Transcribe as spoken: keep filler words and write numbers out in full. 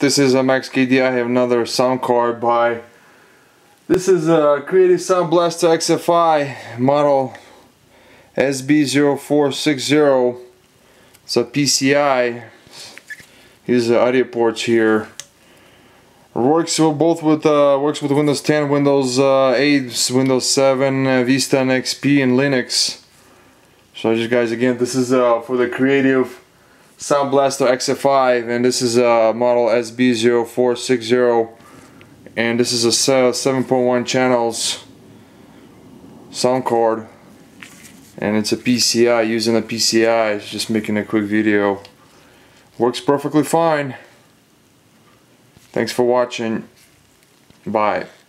This is a Max K D. I have another sound card by, this is a Creative Sound Blaster X F I model S B zero four six zero. It's a P C I. These are audio ports here. Works with both with uh, works with Windows ten, Windows uh, eight, Windows seven, uh, Vista, and X P, and Linux. So just guys, again, this is uh, for the Creative Sound Blaster X F I, and this is a uh, model S B zero four six zero, and this is a seven point one channels sound card, and it's a P C I. Using a P C I, just making a quick video. Works perfectly fine. Thanks for watching. Bye.